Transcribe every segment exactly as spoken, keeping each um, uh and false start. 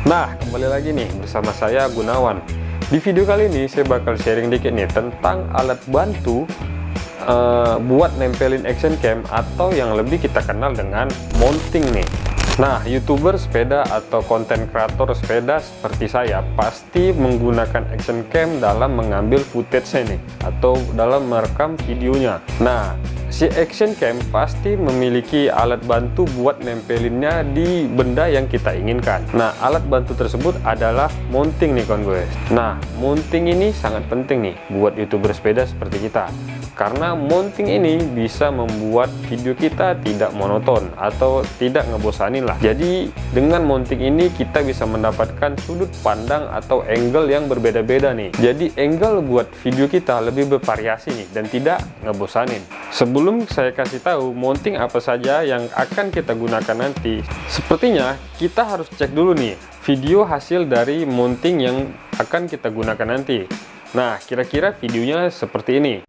Nah, kembali lagi nih bersama saya Gunawan. Di video kali ini saya bakal sharing dikit nih tentang alat bantu uh, buat nempelin action cam atau yang lebih kita kenal dengan mounting nih. Nah, YouTuber sepeda atau konten kreator sepeda seperti saya pasti menggunakan action cam dalam mengambil footage-nya nih atau dalam merekam videonya. Nah, si action cam pasti memiliki alat bantu buat nempelinnya di benda yang kita inginkan. Nah, alat bantu tersebut adalah mounting nih kawan gue. Nah, mounting ini sangat penting nih buat YouTuber sepeda seperti kita. Karena mounting ini bisa membuat video kita tidak monoton atau tidak ngebosanin lah. Jadi dengan mounting ini kita bisa mendapatkan sudut pandang atau angle yang berbeda-beda nih. Jadi angle buat video kita lebih bervariasi nih dan tidak ngebosanin. Sebelum saya kasih tahu mounting apa saja yang akan kita gunakan nanti, sepertinya kita harus cek dulu nih video hasil dari mounting yang akan kita gunakan nanti. Nah, kira-kira videonya seperti ini.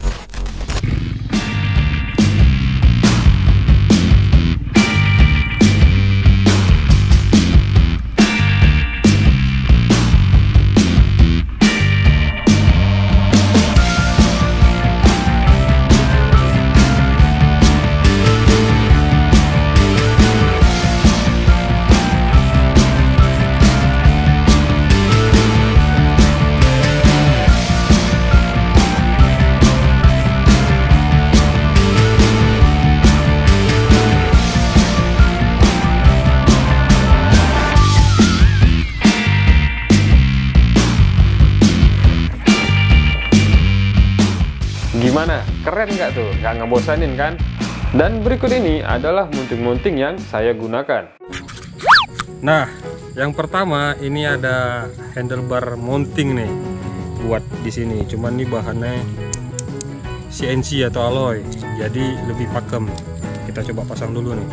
Gimana? Keren nggak tuh? Nggak ngebosanin kan? Dan berikut ini adalah mounting-mounting yang saya gunakan. Nah, yang pertama ini ada handlebar mounting nih buat di sini. Cuman ini bahannya C N C atau alloy, jadi lebih pakem. Kita coba pasang dulu nih.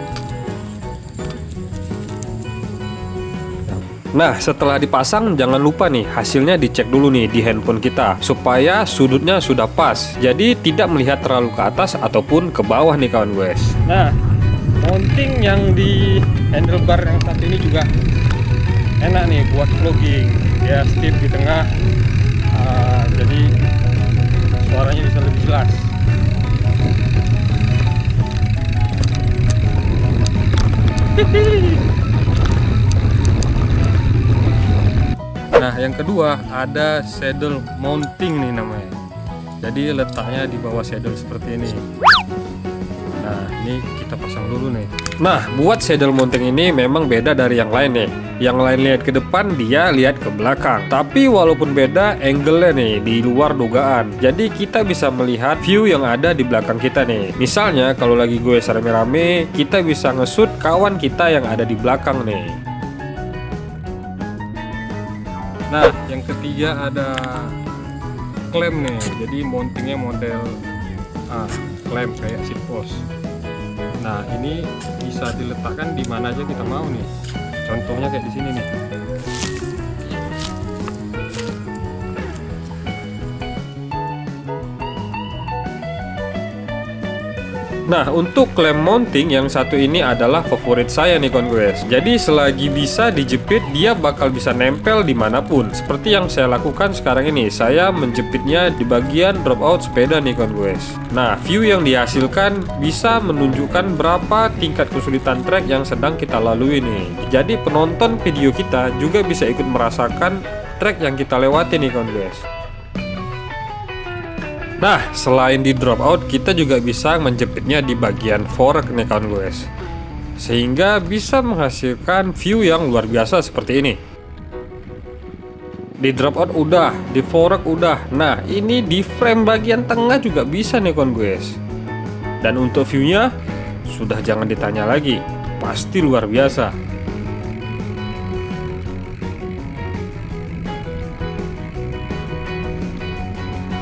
Nah, setelah dipasang jangan lupa nih hasilnya dicek dulu nih di handphone kita supaya sudutnya sudah pas, jadi tidak melihat terlalu ke atas ataupun ke bawah nih kawan guys. Nah, mounting yang di handlebar yang satu ini juga enak nih buat vlogging. Ya, stiff di tengah, uh, jadi suaranya bisa lebih jelas. Nah, yang kedua ada saddle mounting nih namanya. Jadi letaknya di bawah saddle seperti ini. Nah, ini kita pasang dulu nih. Nah, buat saddle mounting ini memang beda dari yang lain nih. Yang lain lihat ke depan, dia lihat ke belakang. Tapi walaupun beda, angle-nya nih di luar dugaan. Jadi kita bisa melihat view yang ada di belakang kita nih. Misalnya kalau lagi gue rame-rame, kita bisa nge-shoot kawan kita yang ada di belakang nih. Nah, yang ketiga ada klem nih. Jadi mountingnya model ah, klem kayak seat post. Nah, ini bisa diletakkan di mana aja kita mau nih. Contohnya kayak di sini nih. Nah, untuk klem mounting yang satu ini adalah favorit saya nih kawan guys. Jadi selagi bisa dijepit, dia bakal bisa nempel dimanapun. Seperti yang saya lakukan sekarang ini, saya menjepitnya di bagian dropout sepeda nih kawan guys. Nah, view yang dihasilkan bisa menunjukkan berapa tingkat kesulitan trek yang sedang kita lalui nih. Jadi penonton video kita juga bisa ikut merasakan trek yang kita lewati nih kawan guys. Nah, selain di drop out, kita juga bisa menjepitnya di bagian fork nih kawan guys, sehingga bisa menghasilkan view yang luar biasa seperti ini. Di drop out udah, di fork udah. Nah, ini di frame bagian tengah juga bisa nih kawan guys. Dan untuk viewnya sudah jangan ditanya lagi, pasti luar biasa.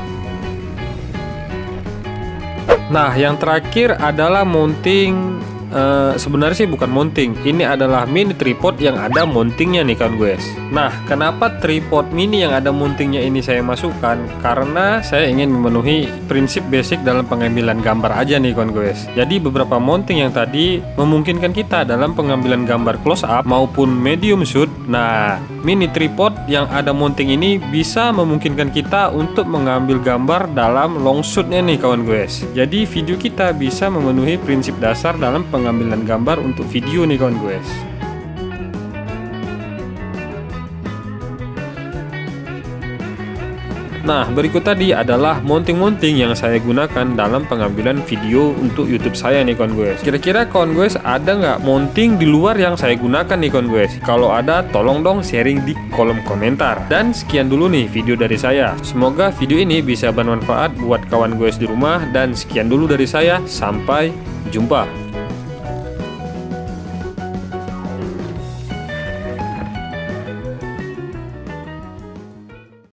Nah, yang terakhir adalah mounting uh, sebenarnya sih bukan mounting, ini adalah mini tripod yang ada mountingnya nih kawan guys. Nah, kenapa tripod mini yang ada mountingnya ini saya masukkan? Karena saya ingin memenuhi prinsip basic dalam pengambilan gambar aja nih kawan guys. Jadi beberapa mounting yang tadi memungkinkan kita dalam pengambilan gambar close up maupun medium shoot. Nah, mini tripod yang ada mounting ini bisa memungkinkan kita untuk mengambil gambar dalam long shootnya nih kawan guys. Jadi video kita bisa memenuhi prinsip dasar dalam pengambilan gambar untuk video nih kawan guys. Nah, berikut tadi adalah mounting-mounting yang saya gunakan dalam pengambilan video untuk YouTube saya nih kawan guys. Kira-kira kawan guys ada nggak mounting di luar yang saya gunakan nih kawan guys? Kalau ada, tolong dong sharing di kolom komentar. Dan sekian dulu nih video dari saya. Semoga video ini bisa bermanfaat buat kawan guys di rumah. Dan sekian dulu dari saya. Sampai jumpa.